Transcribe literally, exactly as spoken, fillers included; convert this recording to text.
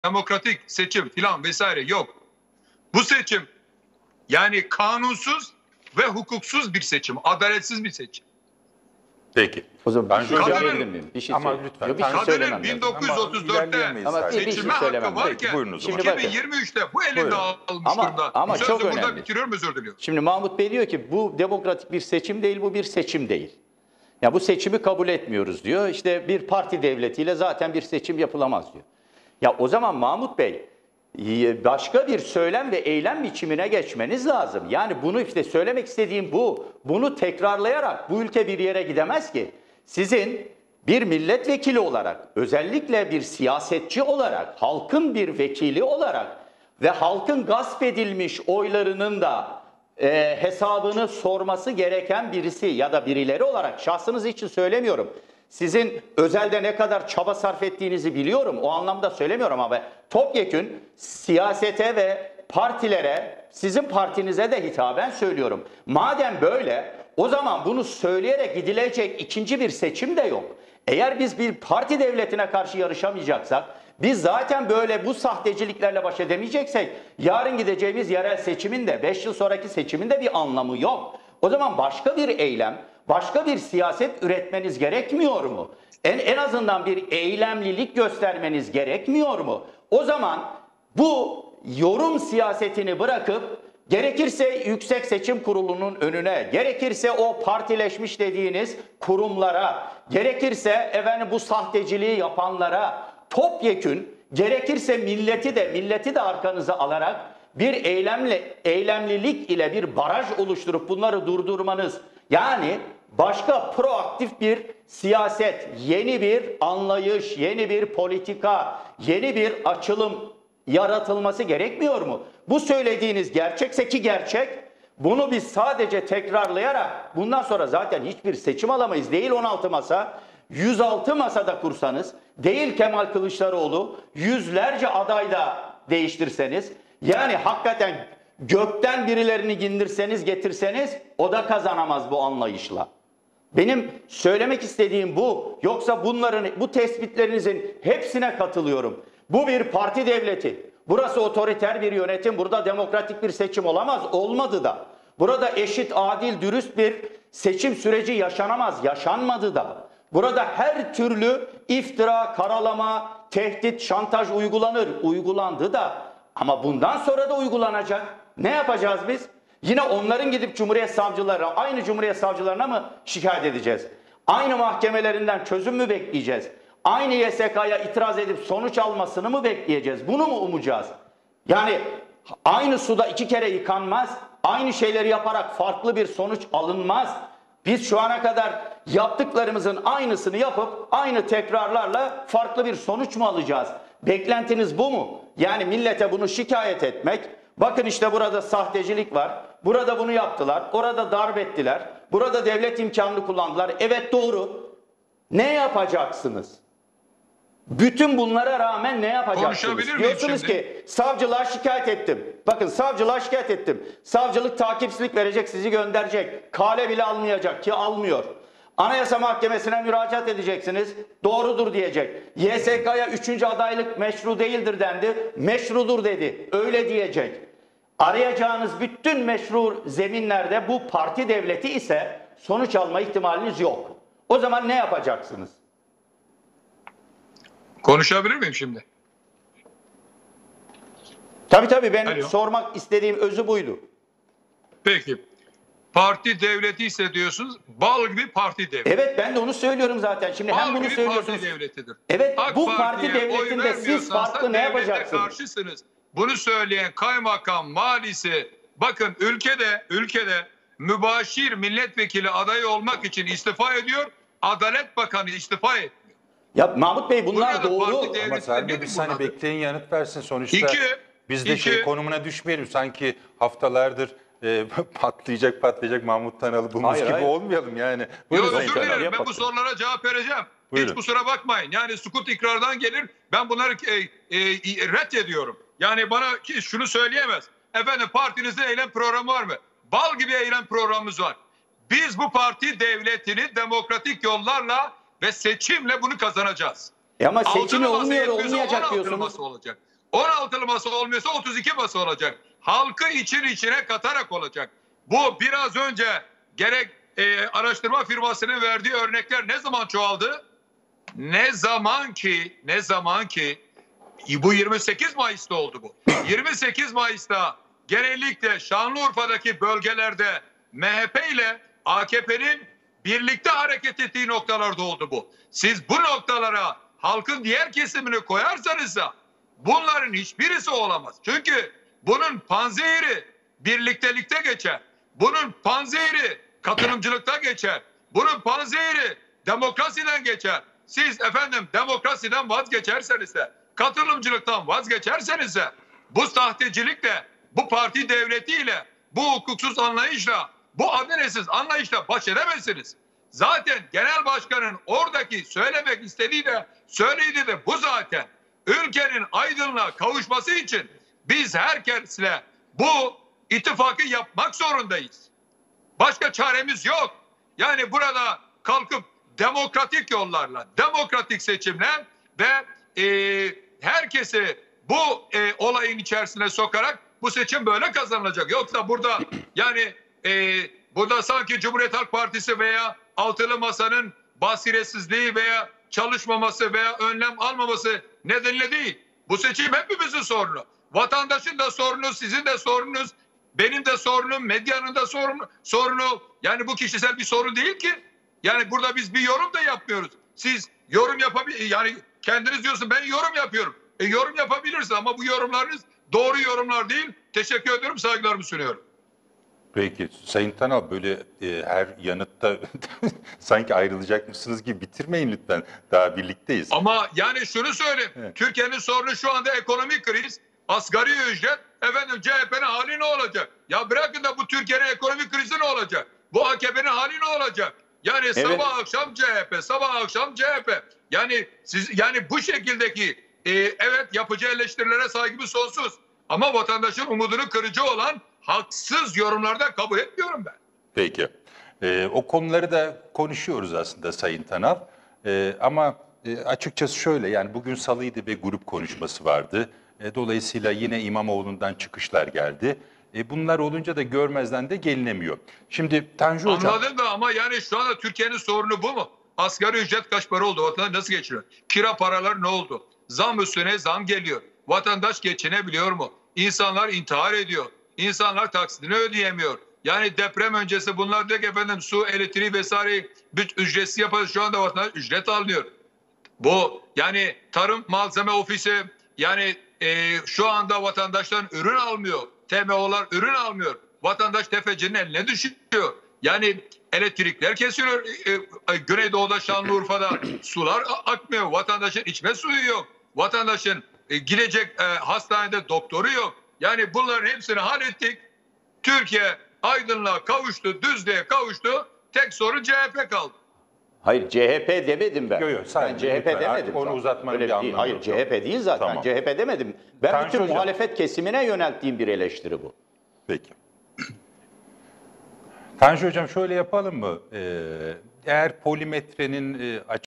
demokratik seçim filan vesaire yok. Bu seçim yani kanunsuz ve hukuksuz bir seçim, adaletsiz bir seçim. Peki. O zaman ben bir şey hocam, söyleyebilir miyim? Bir şey ama söyleyeyim. lütfen. Yok, bir şey Kadının söylemem bin lazım. dokuz yüz otuz dörtte Ama bir- bir şey seçilme söylemem hakkı lazım. varken Buyurun o zaman. Şimdi bakın. iki bin yirmi üçte bu elinde Buyurun. alınmış Ama- durumda. ama Sözü çok burada önemli. bitiriyorum, özür diliyorum. Şimdi Mahmut Bey diyor ki bu demokratik bir seçim değil, bu bir seçim değil. Ya bu seçimi kabul etmiyoruz diyor. İşte bir parti devletiyle zaten bir seçim yapılamaz diyor. Ya o zaman Mahmut Bey başka bir söylem ve eylem biçimine geçmeniz lazım. Yani bunu işte söylemek istediğim bu. Bunu tekrarlayarak bu ülke bir yere gidemez ki. Sizin bir milletvekili olarak, özellikle bir siyasetçi olarak, halkın bir vekili olarak ve halkın gasp edilmiş oylarının da e, hesabını sorması gereken birisi ya da birileri olarak, şahsınız için söylemiyorum. Sizin özelde ne kadar çaba sarf ettiğinizi biliyorum. O anlamda söylemiyorum ama topyekün siyasete ve partilere, sizin partinize de hitaben söylüyorum. Madem böyle, o zaman bunu söyleyerek gidilecek ikinci bir seçim de yok. Eğer biz bir parti devletine karşı yarışamayacaksak, biz zaten böyle bu sahteciliklerle baş edemeyeceksek, yarın gideceğimiz yerel seçimin de beş yıl sonraki seçimin de bir anlamı yok. O zaman başka bir eylem, başka bir siyaset üretmeniz gerekmiyor mu? En, en azından bir eylemlilik göstermeniz gerekmiyor mu? O zaman bu yorum siyasetini bırakıp gerekirse Yüksek Seçim Kurulu'nun önüne, gerekirse o partileşmiş dediğiniz kurumlara, gerekirse efendim bu sahteciliği yapanlara topyekün, gerekirse milleti de milleti de arkanıza alarak bir eylemle eylemlilik ile bir baraj oluşturup bunları durdurmanız, yani başka proaktif bir siyaset, yeni bir anlayış, yeni bir politika, yeni bir açılım yaratılması gerekmiyor mu? Bu söylediğiniz gerçekse ki gerçek, bunu biz sadece tekrarlayarak bundan sonra zaten hiçbir seçim alamayız. Değil on altı masa, yüz altı masada kursanız, değil Kemal Kılıçdaroğlu, yüzlerce aday da değiştirseniz, yani hakikaten gökten birilerini indirseniz getirseniz o da kazanamaz bu anlayışla. Benim söylemek istediğim bu. Yoksa bunların, bu tespitlerinizin hepsine katılıyorum. Bu bir parti devleti. Burası otoriter bir yönetim. Burada demokratik bir seçim olamaz. Olmadı da. Burada eşit, adil, dürüst bir seçim süreci yaşanamaz. Yaşanmadı da. Burada her türlü iftira, karalama, tehdit, şantaj uygulanır. Uygulandı da. Ama bundan sonra da uygulanacak. Ne yapacağız biz? Yine onların gidip Cumhuriyet savcılarına, aynı Cumhuriyet savcılarına mı şikayet edeceğiz? Aynı mahkemelerinden çözüm mü bekleyeceğiz? Aynı Y S K'ya itiraz edip sonuç almasını mı bekleyeceğiz? Bunu mu umacağız? Yani aynı suda iki kere yıkanmaz. Aynı şeyleri yaparak farklı bir sonuç alınmaz. Biz şu ana kadar yaptıklarımızın aynısını yapıp aynı tekrarlarla farklı bir sonuç mu alacağız? Beklentiniz bu mu? Yani millete bunu şikayet etmek, bakın işte burada sahtecilik var, burada bunu yaptılar, orada darp ettiler, burada devlet imkanını kullandılar. Evet doğru. Ne yapacaksınız? Bütün bunlara rağmen ne yapacaksınız? Diyorsunuz ki savcılığa şikayet ettim. Bakın savcılığa şikayet ettim. Savcılık takipsizlik verecek, sizi gönderecek. Kale bile almayacak ki almıyor. Anayasa Mahkemesi'ne müracaat edeceksiniz. Doğrudur diyecek. Y S K'ya üçüncü adaylık meşru değildir dendi. Meşrudur dedi. Öyle diyecek. Arayacağınız bütün meşru zeminlerde bu parti devleti ise sonuç alma ihtimaliniz yok. O zaman ne yapacaksınız? Konuşabilir miyim şimdi? Tabii tabii ben Alo. sormak istediğim özü buydu. Peki. Parti devleti ise diyorsunuz, bal gibi parti devleti. Evet ben de onu söylüyorum zaten. Şimdi Bal hem bunu gibi söylüyorsunuz. parti devletidir. Evet AK bu parti Parti'ye devletinde oy siz vermiyorsanız farklı da ne devlete yapacaksınız? karşısınız. Bunu söyleyen kaymakam, valisi, bakın ülkede ülkede mübaşir milletvekili adayı olmak için istifa ediyor. Adalet Bakanı istifa etmiyor. Ya Mahmut Bey bunlar Burada doğru. parti devleti Ama Selvi nedir bir saniye bunlar? bekleyin, yanıt versin sonuçta. İki, biz de iki. şey konumuna düşmeyelim. Sanki haftalardır e, patlayacak patlayacak Mahmut Tanalı bulmuş Hayır, gibi hayır. olmayalım yani. Yok Buyurun özür Sayın Tanalı. dilerim. Ben bu bakın. sorulara cevap vereceğim. Buyurun. Hiç kusura bakmayın. Yani sukut ikrardan gelir. Ben bunları e, e, reddediyorum. Yani bana ki şunu söyleyemez. Efendim partinizde eylem programı var mı? Bal gibi eylem programımız var. Biz bu parti devletini demokratik yollarla ve seçimle bunu kazanacağız. E ama Altılı seçimi masa olmuyor yetmiyorsa olmayacak on altılı diyorsunuz. masa olacak. on altılı masa olmuyorsa otuz iki masa olacak. Halkı için içine katarak olacak. Bu biraz önce gerek e, araştırma firmasının verdiği örnekler ne zaman çoğaldı? Ne zaman ki, ne zaman ki bu yirmi sekiz Mayıs'ta oldu bu. yirmi sekiz Mayıs'ta genellikle Şanlıurfa'daki bölgelerde M H P ile A K P'nin birlikte hareket ettiği noktalarda oldu bu. Siz bu noktalara halkın diğer kesimini koyarsanız da bunların hiçbirisi olamaz. Çünkü bunun panzehiri birliktelikte geçer. Bunun panzehiri katılımcılıkta geçer. Bunun panzehiri demokrasiden geçer. Siz efendim demokrasiden vazgeçerseniz de, katılımcılıktan vazgeçerseniz de, bu sahtecilikle, bu parti devletiyle, bu hukuksuz anlayışla, bu adaletsiz anlayışla baş edemezsiniz. Zaten genel başkanın oradaki söylemek istediği de, söylediği de bu zaten. Ülkenin aydınlığa kavuşması için biz herkesle bu ittifakı yapmak zorundayız. Başka çaremiz yok. Yani burada kalkıp demokratik yollarla, demokratik seçimle ve e, herkesi bu e, olayın içerisine sokarak bu seçim böyle kazanılacak. Yoksa burada yani e, burada sanki Cumhuriyet Halk Partisi veya Altılı Masa'nın basiretsizliği veya çalışmaması veya önlem almaması nedeniyle değil. Bu seçim hepimizin sorunu. Vatandaşın da sorunu, sizin de sorununuz, benim de sorunum, medyanın da sorunu, sorunu. Yani bu kişisel bir sorun değil ki. Yani burada biz bir yorum da yapmıyoruz. Siz yorum yapabilir, yani kendiniz diyorsun ben yorum yapıyorum. E yorum yapabilirsiniz ama bu yorumlarınız doğru yorumlar değil. Teşekkür ediyorum, saygılarımı sunuyorum. Peki Sayın Tanal, böyle e, her yanıtta sanki ayrılacakmışsınız gibi bitirmeyin lütfen. Daha birlikteyiz. Ama yani şunu söyleyeyim. Evet. Türkiye'nin sorunu şu anda ekonomik kriz, asgari ücret. Efendim C H P'nin hali ne olacak? Ya bırakın da bu Türkiye'nin ekonomik krizi ne olacak? Bu A K P'nin hali ne olacak? Yani Evet. sabah akşam C H P, sabah akşam C H P. Yani siz yani bu şekildeki e, evet yapıcı eleştirilere saygımız sonsuz. Ama vatandaşın umudunu kırıcı olan haksız yorumlarda kabul etmiyorum ben. Peki. Ee, o konuları da konuşuyoruz aslında Sayın Tanal. Ee, ama e, açıkçası şöyle, yani bugün salıydı ve grup konuşması vardı. E, dolayısıyla yine İmamoğlu'ndan çıkışlar geldi. E, bunlar olunca da görmezden de gelinemiyor. Şimdi Tanju Hocam... Anladım da ama yani şu anda Türkiye'nin sorunu bu mu? Asgari ücret kaç para oldu? Vatandaş nasıl geçiniyor? Kira paraları ne oldu? Zam üstüne zam geliyor. Vatandaş geçinebiliyor mu? İnsanlar intihar ediyor. İnsanlar taksitini ödeyemiyor. Yani deprem öncesi bunlar diyor ki efendim su, elektriği vesaire ücretsiz yaparız. Şu anda vatandaş ücret almıyor. Bu yani tarım malzeme ofisi yani e, şu anda vatandaştan ürün almıyor. T M O'lar ürün almıyor. Vatandaş tefecinin eline düşüyor. Yani elektrikler kesiliyor. E, e, Güneydoğu'da Şanlıurfa'da sular akmıyor. Vatandaşın içme suyu yok. Vatandaşın e, gidecek e, hastanede doktoru yok. Yani bunların hepsini hallettik. Türkiye aydınlığa kavuştu, düzlüğe kavuştu. Tek sorun C H P kaldı. Hayır C H P demedim ben. Yok yok, Ben C H P lütfen, demedim. onu zaten. uzatmanın Öyle bir değil. anlamı Hayır yok. C H P değil zaten. Tamam. C H P demedim. Ben Tanju bütün Hocam. muhalefet kesimine yönelttiğim bir eleştiri bu. Peki. Tanju Hocam, şöyle yapalım mı? Ee, eğer polimetrenin e,